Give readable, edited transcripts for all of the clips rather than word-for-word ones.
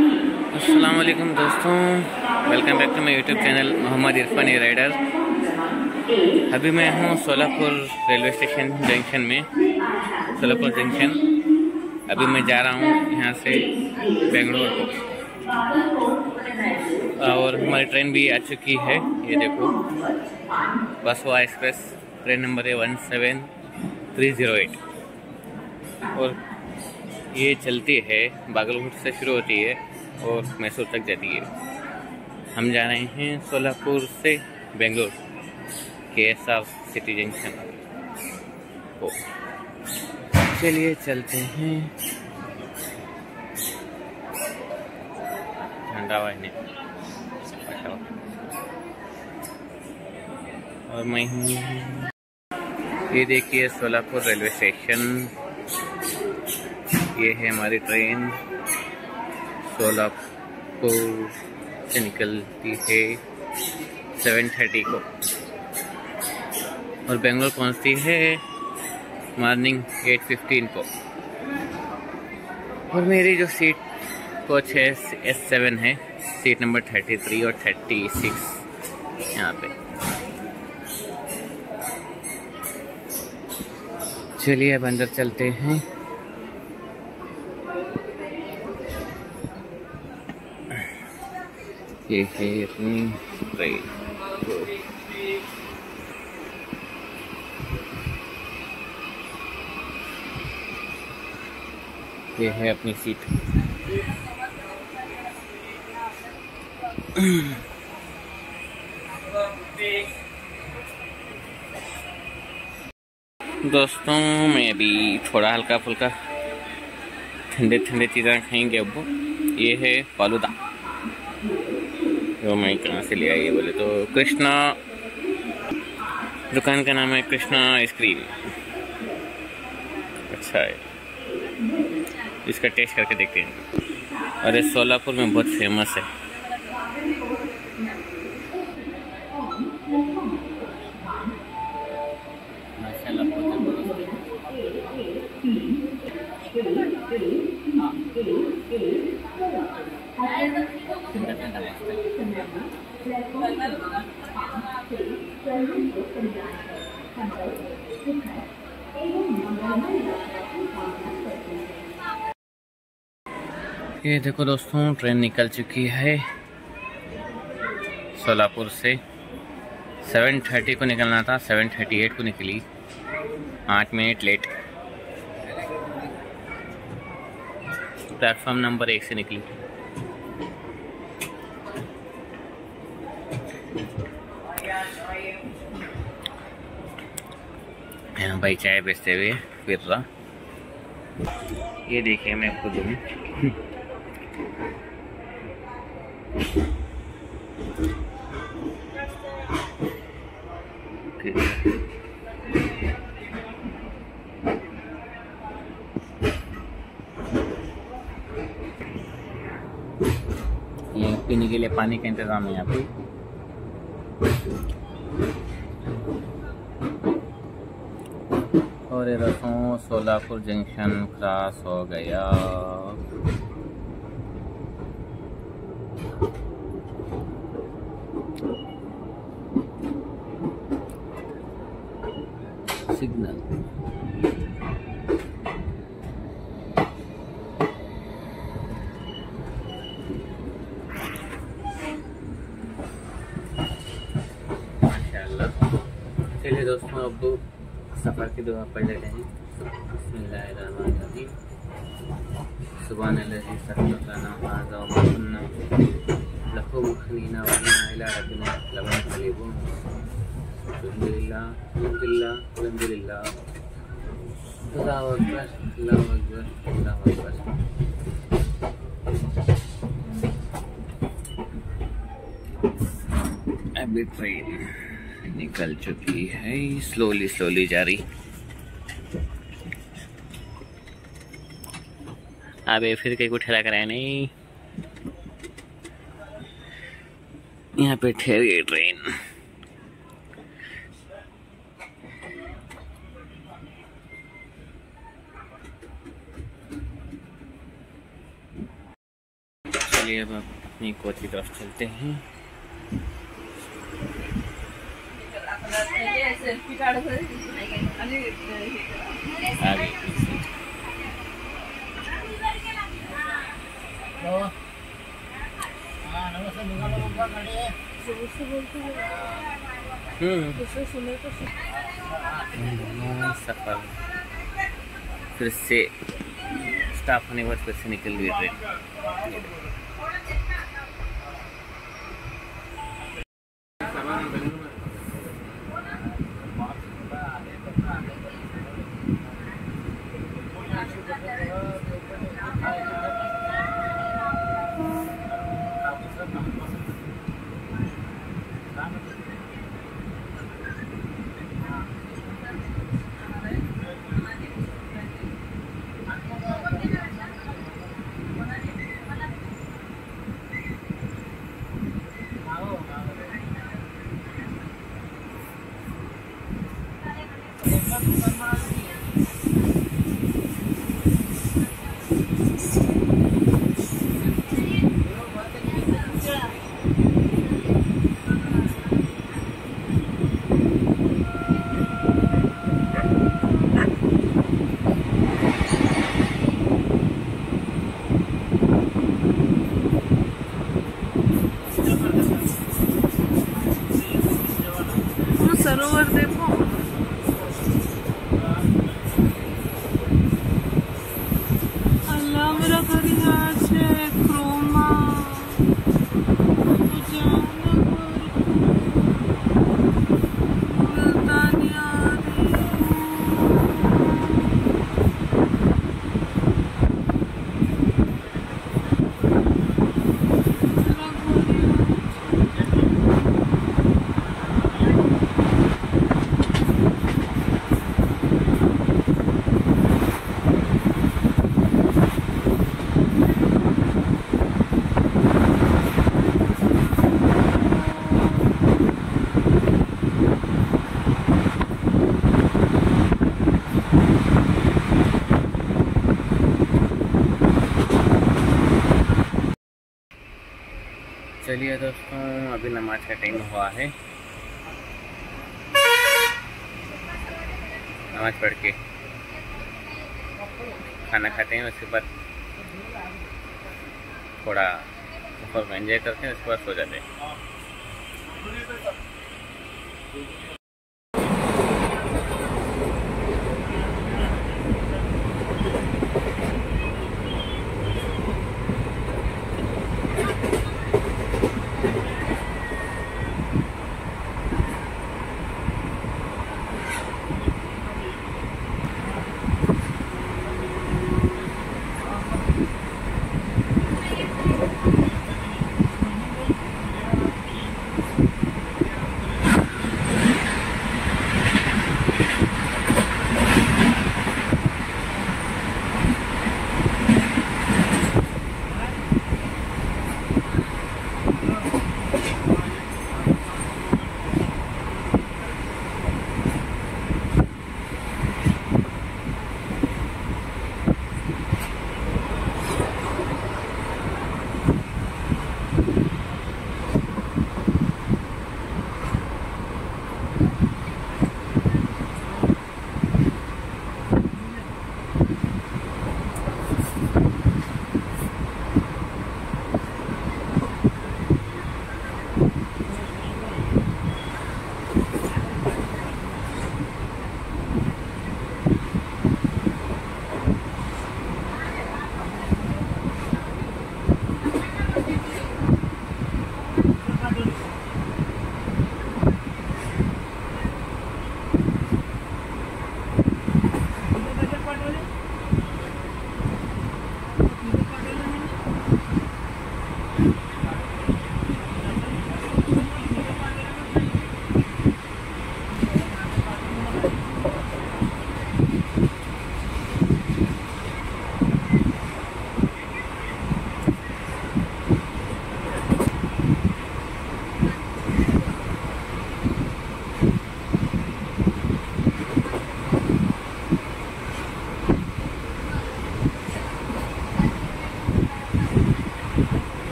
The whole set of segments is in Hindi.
अस्सलाम वालेकुम दोस्तों, welcome back to my YouTube channel Mohammad Irfani rider. अभी मैं हूँ सोलापुर रेलवे स्टेशन जंक्शन में, सोलापुर जंक्शन। अभी मैं जा रहा हूँ यहाँ से बेंगलोर को, और हमारी ट्रेन भी आ चुकी है। ये देखो, बसवा एक्सप्रेस ट्रेन नंबर है 17308, और ये चलती है बागलकोट से शुरू होती है और मैसूर तक जाती है। हम जा रहे हैं सोलापुर से बेंगलोर KSR सिटी जंक्शन को। चलिए चलते हैं। ठंडा वाहिनी और मैं हूँ, ये देखिए सोलापुर रेलवे स्टेशन। ये है हमारी ट्रेन, सोलापुर से निकलती है 7:30 को और बेंगलोर पहुंचती है मॉर्निंग 8:15 को। और मेरी जो सीट कोच है S7 है, सीट नंबर 33 और 36 यहाँ पे। चलिए अब अंदर चलते हैं। ये है अपनी ट्रेन। ये है अपनी सीट। दोस्तों, मैं अभी थोड़ा हल्का फुल्का ठंडे चीज़ें खाएंगे। अब ये है फालूदा, जो मैं कहाँ से ले आई है बोले तो कृष्णा, दुकान का नाम है कृष्णा आइसक्रीम। अच्छा है, इसका टेस्ट करके देखते हैं। और ये सोलापुर में बहुत फेमस है। माशाल्लाह बहुत ये देखो दोस्तों, ट्रेन निकल चुकी है सोलापुर से। 7:30 को निकलना था, 7:38 को निकली, 8 मिनट लेट। प्लेटफॉर्म नंबर 1 से निकली। यहाँ भाई चाय बेचते हुए फिर रहा। ये देखिए, मैं खुद हूँ। ये पीने के लिए पानी का इंतजाम है यहाँ पे। और ये रखो, सोलापुर जंक्शन क्रॉस हो गया। सिग्नल माशाल्लाह। चलिए दोस्तों, अब सफ़र की दुआ पढ़ लेते हैं। बिस्मिल्लाहिर्रहमानिर्रहीम। सुब्हानल्लाज़ी सख़्ख़लना हाज़ा व मा कुन्ना लहू मुक़रिनीन व इन्ना इला रब्बिना लमुनक़लिबून। अल्हम्दुलिल्लाह अल्हम्दुलिल्लाह अल्हम्दुलिल्लाह। अल्लाहु अकबर अल्लाहु अकबर अल्लाहु अकबर। अभी ट्रेन निकल चुकी है, स्लोली जा रही। अबे फिर कहीं को ठहरा कराया नहीं, यहाँ पे ठहर गई ट्रेन। चलिए अब अपनी कोच की तरफ चलते हैं। सफर फिर से स्टाफ होने के बाद फिर से निकल गई ट्रेन। सरोवर देखो, अल्लाह मेरा घर यहाँ से क्रोमा चलिए दोस्तों, अभी नमाज का टाइम हुआ है। नमाज पढ़ के खाना खाते हैं, उसके बाद थोड़ा सफर में एंजॉय करते हैं, उसके बाद सो जाते हैं।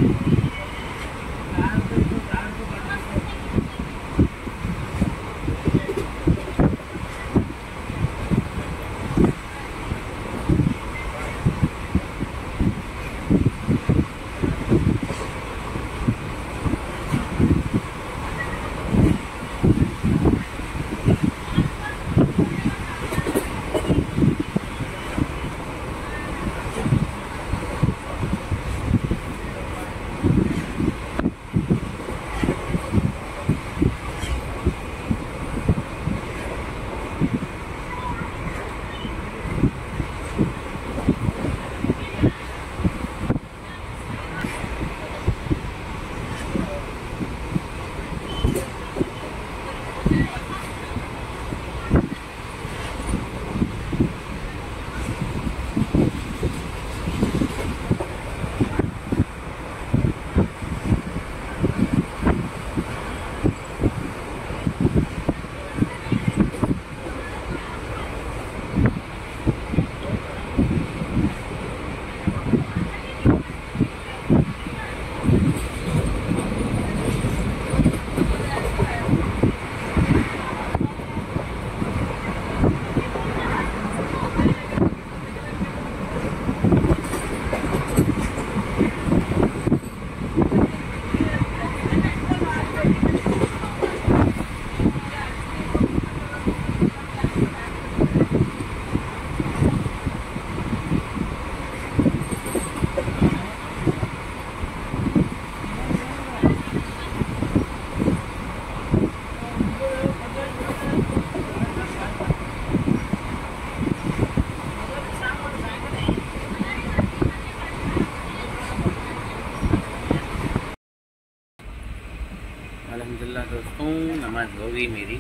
अल्हम्दुलिल्लाह दोस्तों, नमाज हो गई मेरी।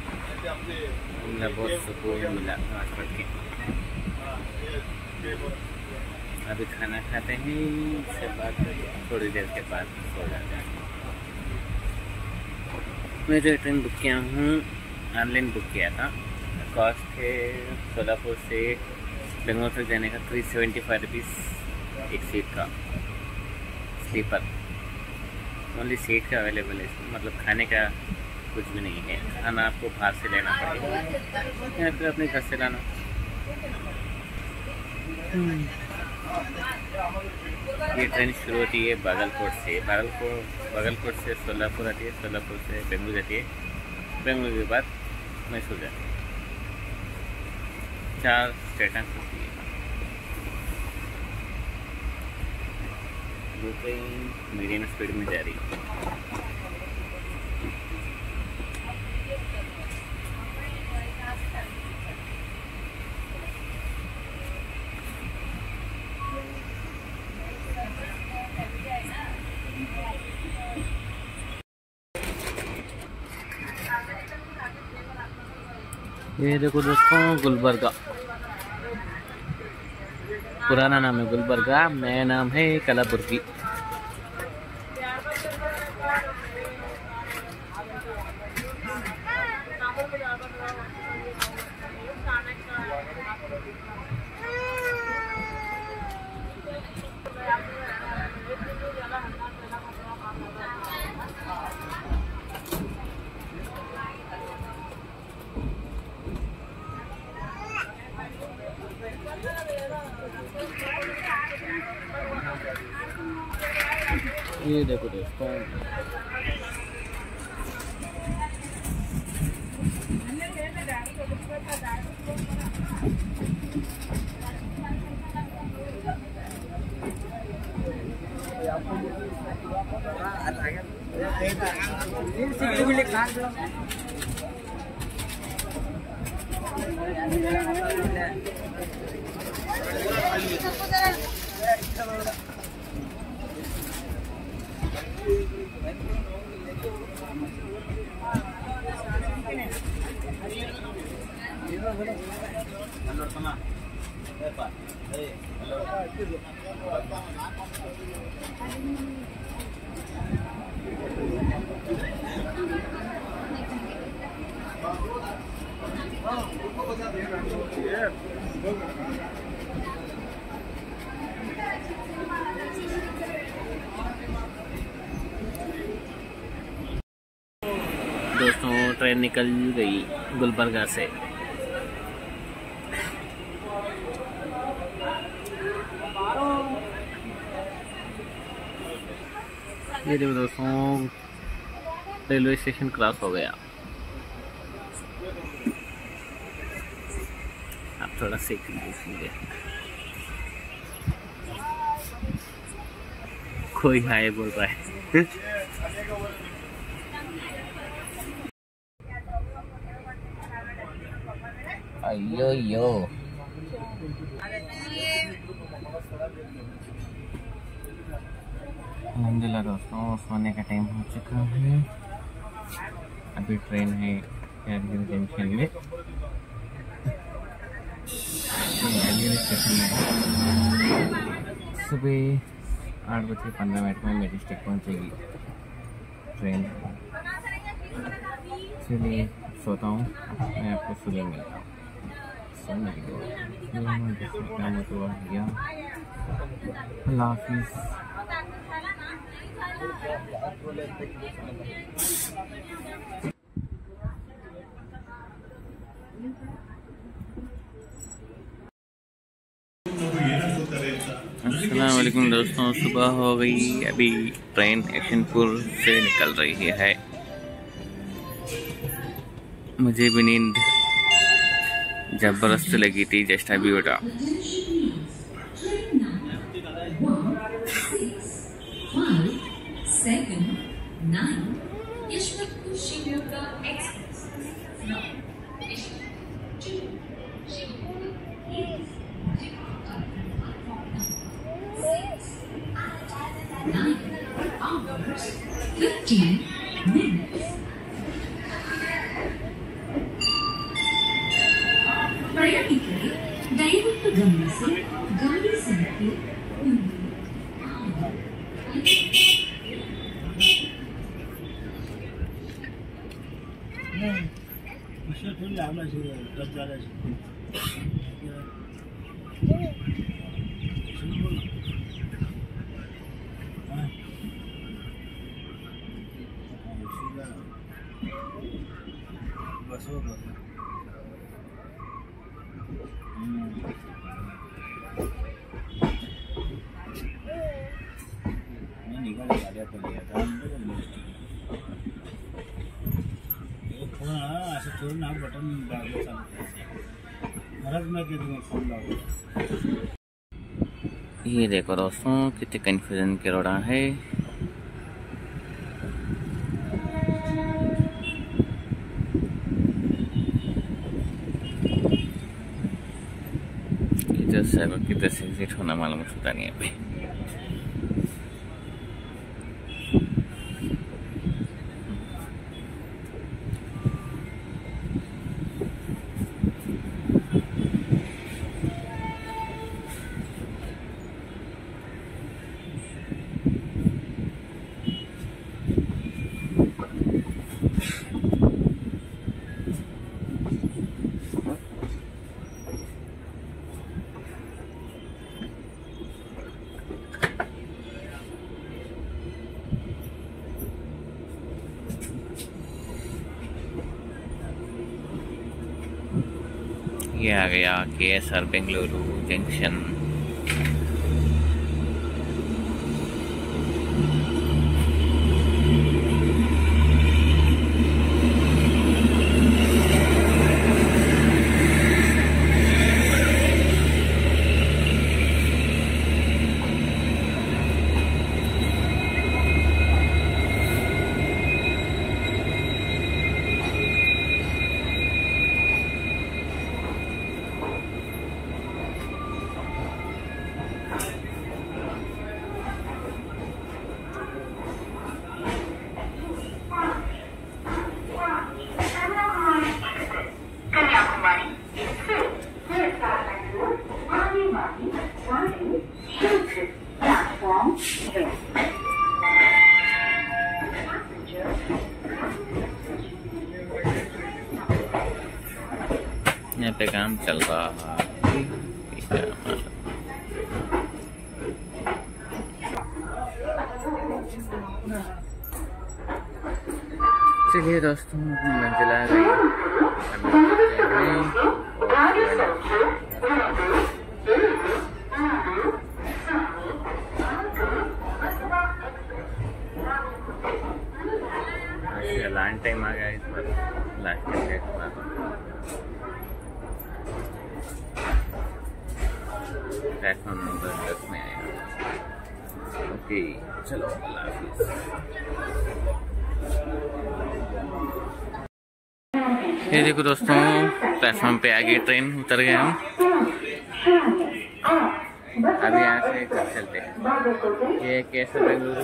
बहुत सुकून मिला नमाज पढ़ के। अभी खाना खाते हैं, इसके बाद थोड़ी देर के बाद सो जाते हैं। मैं जो ट्रेन बुक किया हूँ, ऑनलाइन बुक किया था। कॉस्ट है सोलापुर से बेंगलोर तक जाने का 375 रुपीज़ एक सीट का, स्लीपर। ओनली सीट का अवेलेबल है, मतलब खाने का कुछ भी नहीं है। खाना आपको बाहर से लेना पड़ेगा या फिर अपने घर से लाना। ये ट्रेन शुरू होती है भागलकोट से। भागलकोट से सोलापुर आती है, सोलापुर से बेंगलुरु जाती है, बेंगलुरु के बाद मैसूर जाती है। 4 स्टेशन होती है। वो ट्रेन मीडियम स्पीड में जा रही है। ये देखो दोस्तों, गुलबर्गा। पुराना नाम है गुलबर्गा, नया नाम है कलाबुर्गी। ये देखो दोस्तों, दोस्तों ट्रेन निकल गई गुलबर्गा से। ये देखो दोस्तों रेलवे स्टेशन क्रॉस हो गया। आप थोड़ा सेक लीजिए। कोई हाय बोल रहा है। अयो यो अलहमदुलिल्लाह दोस्तों सोने का टाइम हो चुका है। अभी ट्रेन है यादगिरी जंक्शन में, यादगिरी स्टेशन में। सुबह 8:15 में मेजेस्टिक पहुंचेगी ट्रेन। चलिए सोता हूँ, मैं आपको सुबह मिलता हूँ। सोने की काम तो गया। अल्लाह हाफिज़। अस्सलाम वालेकुम दोस्तों, सुबह हो गई। अभी ट्रेन एक्शनपुर से निकल रही है। मुझे भी नींद जबरदस्त लगी थी, जस्ट अभी उठा। ಪ್ರಯಾಣಿಕರೇ ದಯವಿಟ್ಟು ಗಮನಿಸಿ, ಗಾಡಿ ಸಂಖ್ಯೆ 4 ये देखो दोस्तों कितने कन्फ्यूजन के रोड़ा है। किधर से एग्जिट होना मालूम होता नहीं है अभी। ये आ गया KSR बेंगलुरु जंक्शन। यहाँ पे काम चल रहा है। चलिए दोस्तों, अपनी मंजिल आ गई। अभी चलते हैं और लॉन्ग टाइम आ गया इस बार, लास्ट टाइम के बाद प्लेटफॉर्म नंबर 10 में आएगा। ओके चलो, अल्लाह हाफिज़। ये देखो दोस्तों, प्लेटफॉर्म पे आ गई ट्रेन, उतर गए हम। अभी यहाँ से घर चलते हैं। ये कैसे बेंगलुरु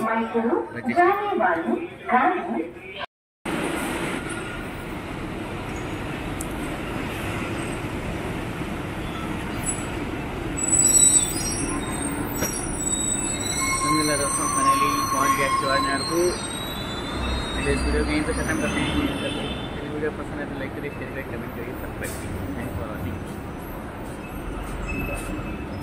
दोस्तों, फाइनली पहुँच गया शिवाजी को। इस वीडियो को यहीं पे खत्म करते हैं। वीडियो पसंद है तो लाइक करिए, शेयर करिए, कमेंट करिए, सब्सक्राइब करिए। Thanks for watching.